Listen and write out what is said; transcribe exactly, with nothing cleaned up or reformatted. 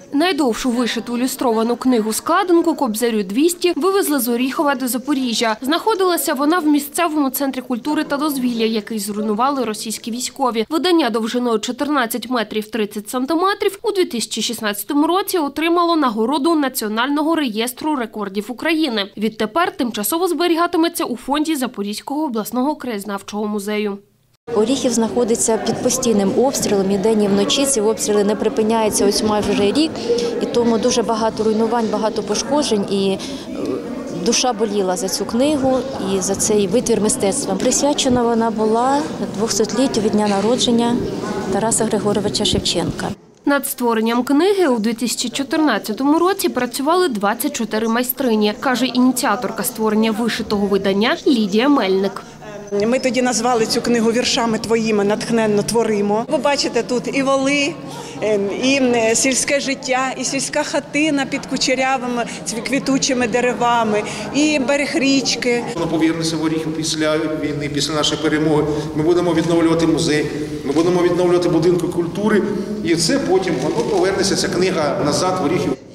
Найдовшу вишиту ілюстровану книгу-складинку «Кобзарю двісті» вивезли з Оріхова до Запоріжжя. Знаходилася вона в місцевому центрі культури та дозвілля, який зруйнували російські військові. Видання довжиною чотирнадцять метрів тридцять сантиметрів у дві тисячі шістнадцятому році отримало нагороду Національного реєстру рекордів України. Відтепер тимчасово зберігатиметься у фонді Запорізького обласного краєзнавчого музею. Оріхів знаходиться під постійним обстрілом, і день, і вночі ці обстріли не припиняються ось майже вже рік, і тому дуже багато руйнувань, багато пошкоджень, і душа боліла за цю книгу і за цей витвір мистецтва. Присвячена вона була двохсотліттю від дня народження Тараса Григоровича Шевченка. Над створенням книги у дві тисячі чотирнадцятому році працювали двадцять чотири майстрині, каже ініціаторка створення вишитого видання Лідія Мельник. Ми тоді назвали цю книгу «Віршами твоїми натхненно творимо». Ви бачите, тут і воли, і сільське життя, і сільська хатина під кучерявими квітучими деревами, і берег річки. Воно повернеться в Оріхів після війни, після нашої перемоги. Ми будемо відновлювати музей, ми будемо відновлювати будинки культури, і це потім воно повернеться, ця книга назад в Оріхів.